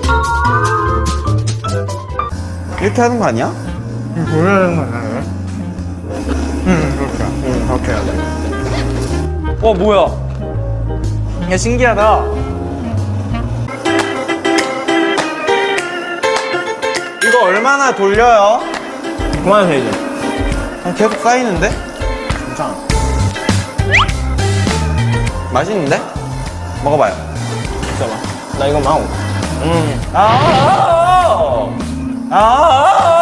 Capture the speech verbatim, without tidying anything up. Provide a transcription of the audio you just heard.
이렇게 하는 거 아니야? 보여야 하는 거 아니야? 응, 그렇게. 응, 그렇게 해야 돼. 어, 뭐야? 야, 신기하다. 이거 얼마나 돌려요? 그만해서 이제. 아, 계속 쌓이는데? 괜찮아. 맛있는데? 먹어봐요. 잠깐만. 나 이거 마우. 음. 아, 아, 아, 아, 아,